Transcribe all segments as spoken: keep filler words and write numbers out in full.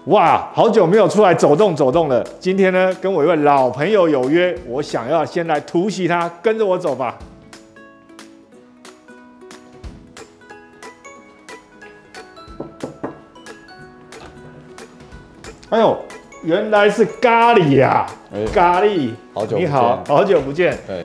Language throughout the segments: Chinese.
哇，好久没有出来走动走动了。今天呢，跟我一位老朋友有约，我想要先来突袭他，跟着我走吧。哎呦，原来是咖喱呀、啊！欸、咖喱， 好久不见， 你好，好久不见。 对。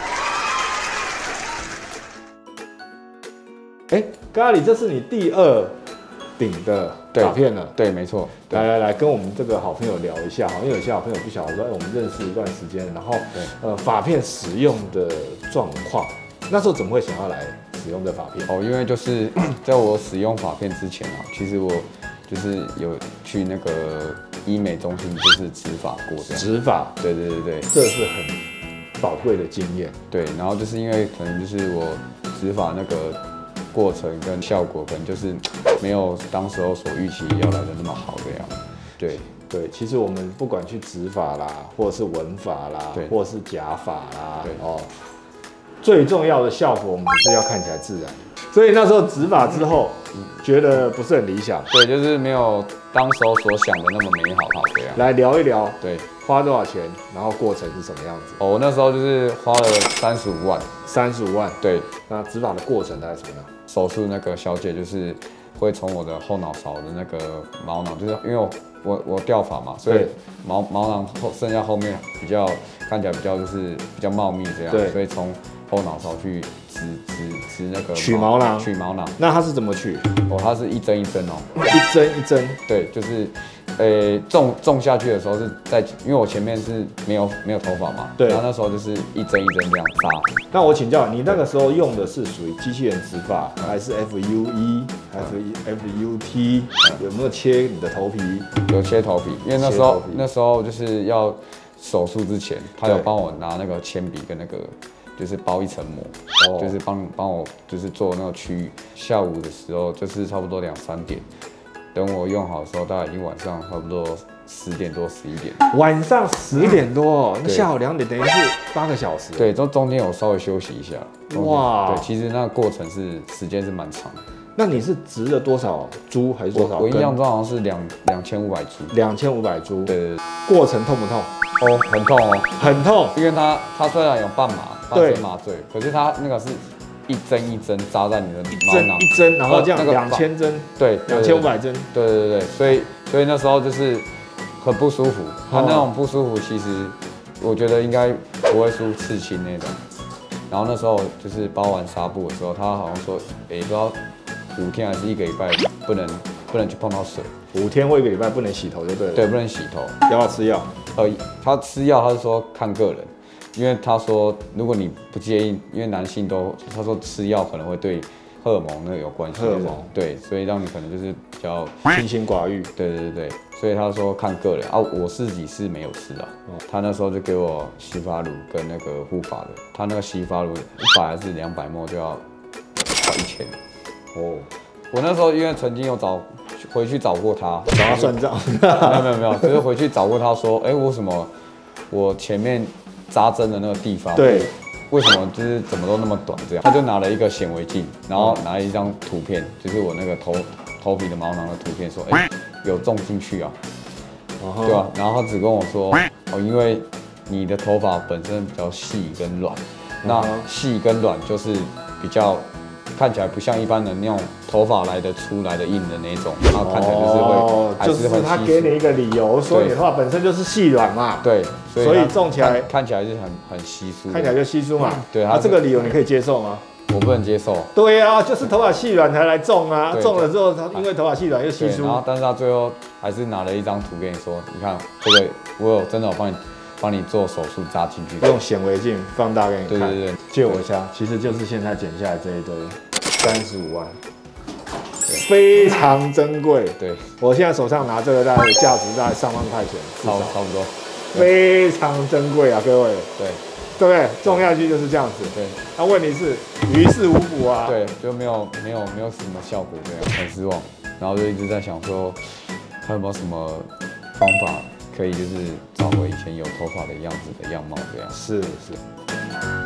哎、欸，咖喱，这是你第二顶的发片了。 对，没错。 来来来，跟我们这个好朋友聊一下，好，因为有些好朋友不晓得说，哎、欸，我们认识一段时间，然后呃，发片使用的状况，那时候怎么会想要来使用这发片？ 哦，因为就是在我使用发片之前啊，其实我就是有去那个医美中心，就是植发过这样。 植发， 对对对对， 这是很宝贵的经验。 对，然后就是因为可能就是我植发那个过程跟效果，可能就是没有当时候所预期要来的那么好这样。对对，其实我们不管去植发啦，或者是纹发啦， 对， 或者是假发啦， 对哦，最重要的效果我们是要看起来自然。所以那时候植发之后，嗯、觉得不是很理想。 对，就是没有当时候所想的那么美好好这样。 来聊一聊， 对， 花多少钱，然后过程是什么样子？ 哦，我那时候就是花了三十五万。 三十五万， 对。 那植发的过程大概怎么样？ 手术那个小姐就是会从我的后脑勺的那个毛囊，就是因为我我我掉发嘛，所以毛毛囊后剩下后面比较看起来比较就是比较茂密这样，所以从后脑勺去植植植那个取毛囊， 取毛囊。 那它是怎么取？ 哦，它是一针一针哦， 一针一针。 对，就是，呃，种种下去的时候是在，因为我前面是没有没有头发嘛，对，然后那时候就是一针一针这样扎。 那我请教你，那个时候用的是属于机器人植发，还是 F U E， 还是 F U T？、嗯、有没有切你的头皮？ 有切头皮，因为那时候那时候就是要手术之前，他有帮我拿那个铅笔跟那个。就是包一层膜，哦、就是帮帮我就是做那个区域。下午的时候就是差不多两三点，等我用好的时候，大概已经晚上差不多十点多十一点。 晚上十点多，那下午两点等于是八个小时。 对，中中间有稍微休息一下。 哇， 对，其实那个过程是时间是蛮长的。 那你是植了多少株还是多少根？ 我印象中好像是两两千五百株。 两千五百株。 对对对。 过程痛不痛？ 哦，很痛哦， 很痛， 因为它它虽然有半麻。半身麻醉，可是它那个是一针一针扎在你的毛囊， 一针，然后这样两千针， 对， 两千五百针， 对对对，所以所以那时候就是很不舒服，它那种不舒服，其实我觉得应该不会输刺青那种。然后那时候就是包完纱布的时候，他好像说，哎，不知道五天还是一个礼拜不能不能去碰到水， 五天或一个礼拜不能洗头就对了， 对，不能洗头， 要不要吃药？ 呃，他吃药，他是说看个人。因为他说，如果你不介意，因为男性都他说吃药可能会对荷尔蒙那个有关系， 荷尔蒙对，所以让你可能就是比较清心寡欲。 对对对，所以他说看个人啊，我自己是没有吃啊。嗯、他那时候就给我洗发乳跟那个护发的，他那个洗发乳一百还是两百毫升就要快一千。哦，我那时候因为曾经有找回去找过他， 找他算账。 没有没有没有，就是回去找过他说，哎、欸，为什么我前面扎针的那个地方， 对， 为什么就是怎么都那么短？这样，他就拿了一个显微镜，然后拿了一张图片，就是我那个头头皮的毛囊的图片，说，哎、欸，有种进去啊， uh-huh. 对吧、啊？然后他只跟我说，哦，因为你的头发本身比较细跟软， uh-huh. 那细跟软就是比较看起来不像一般人那种头发来的粗来的硬的那种，然后看起来就是会， 哦、 还是很就是他给你一个理由，说你的头发本身就是细软嘛， 对。所以, 所以种起来看起来是很很稀疏， 看起来就稀疏嘛。嗯、 对， 啊，这个理由你可以接受吗？ 我不能接受。 对啊，就是头发细软才来种啊，种了之后，因为头发细软又稀疏。 然后，但是他最后还是拿了一张图给你说，你看这个，我有真的有帮你帮你做手术扎进去， 用显微镜放大给你看。 对对对， 借我一下，其实就是现在剪下来这一堆，三十五万。非常珍贵， 对， 我现在手上拿这个大概价值大概上万块钱， 差差不多， 非常珍贵啊，各位， 对， 对不对？种下去就是这样子， 对。 那、啊、问题是于事无补啊， 对，就没有没有没有什么效果，这样很失望，然后就一直在想说，还有没有什么方法可以就是找回以前有头发的样子的样貌，这样。 是是。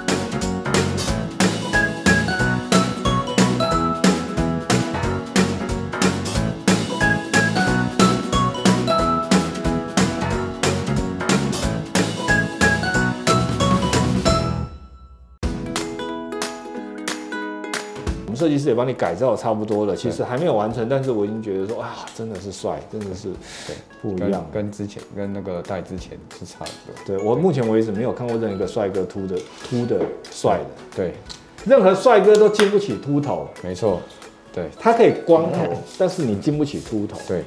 设计师也帮你改造差不多了，其实还没有完成，但是我已经觉得说啊，真的是帅，真的是不一样， 跟之前跟那个带之前是差不多。对我目前为止没有看过任何一个帅哥秃的秃的帅的， 对， 任何帅哥都经不起秃头， 没错，对， 他可以光头，但是你经不起秃头， 对。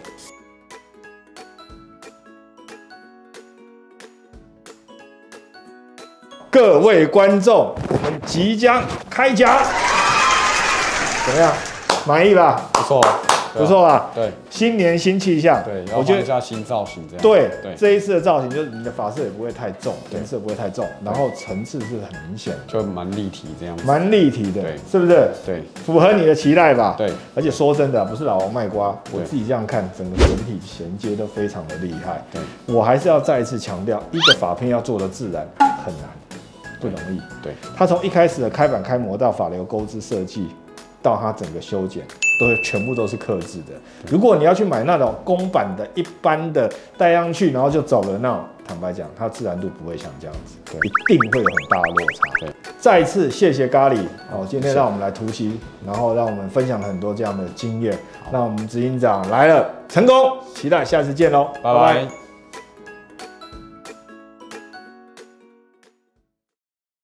各位观众，我们即将开讲，怎么样？满意吧？ 不错， 不错吧？ 对， 新年新气象， 对，我觉得一下新造型这样。 对对，这一次的造型就是你的发色也不会太重，颜色不会太重，然后层次是很明显， 就蛮立体这样子， 蛮立体的， 对， 是不是？ 对， 符合你的期待吧？ 对， 而且说真的，不是老王卖瓜，我自己这样看，整个整体衔接都非常的厉害。对，我还是要再一次强调，一个发片要做的自然很难。不容易， 对， 它从一开始的开板开模到发流钩织设计，到它整个修剪，都全部都是客制的。如果你要去买那种公版的、一般的戴上去然后就走了，那坦白讲，它自然度不会像这样子，一定会有很大的落差。对，再一次谢谢咖喱哦，今天让我们来突袭，然后让我们分享很多这样的经验。那我们执行长来了，成功，期待下次见喽， 拜拜。